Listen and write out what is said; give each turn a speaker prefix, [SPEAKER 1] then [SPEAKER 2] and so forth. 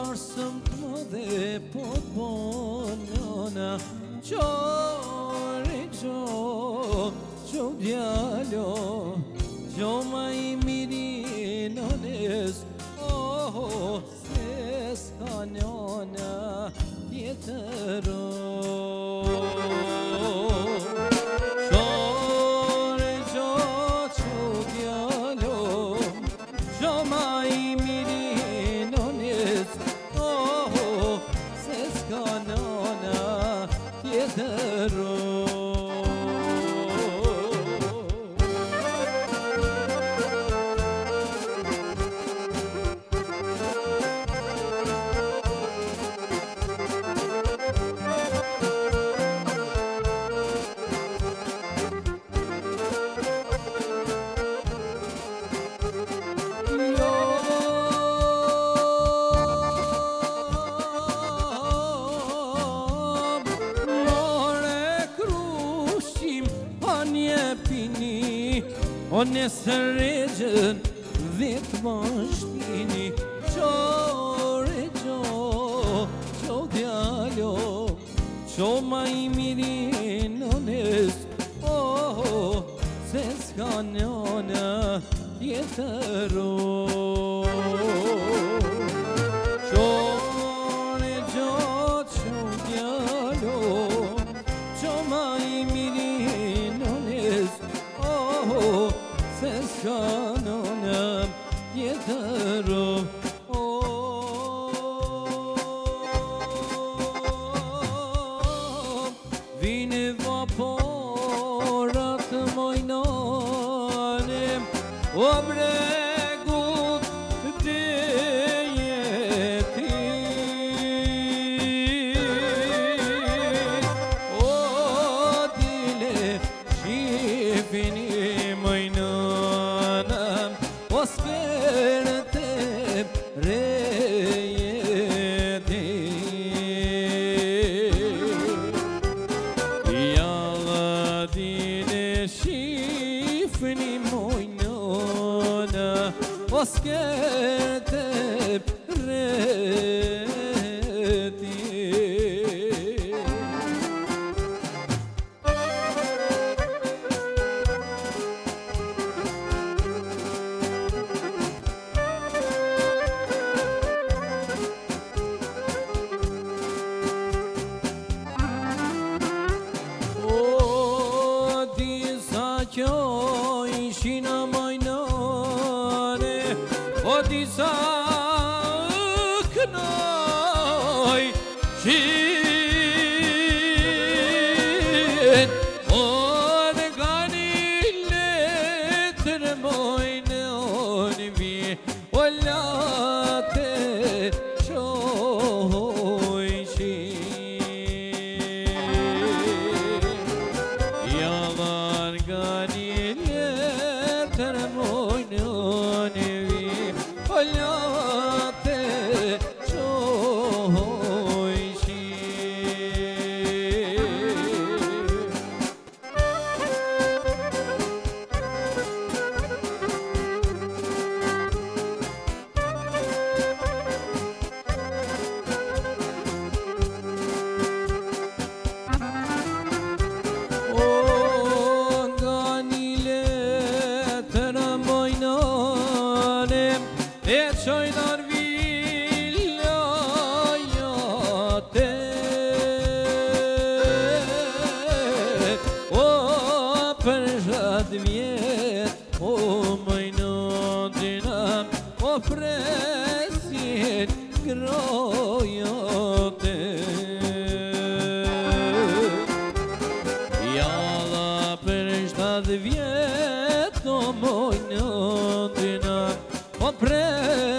[SPEAKER 1] varsëm të më dhe po të bonona Qore qo, qo djalo Qo ma i mirin ones Oh, se s'ka njona tjetëro Qore qo, qo djalo Qo ma i mirin ones Oh, se s'ka njona tjetëro O nësë regjën vetë më shtini Qore qo, qo djalo Qo ma i mirin o nësë Oh, se s'ka njona tjetëro Qore qo, qo djalo Qo ma i mirin o nësë Oh, se s'ka njona tjetëro Vini vaporat mojnane O bregut të jeti O dile shifini mojnane O s'kerte rejeti Jalla dile shifni mojnane O s'kerte rejeti Kjo ishin majnane O disa kënoj Shin O dhe gani letër mojnane vi O late qoj shin Jalar gani letër mojnane vi O late qoj shin E qojnar villajate O për gjatë vjet O majnatina O presit grojate Jalla për gjatë vjet O majnatina O presit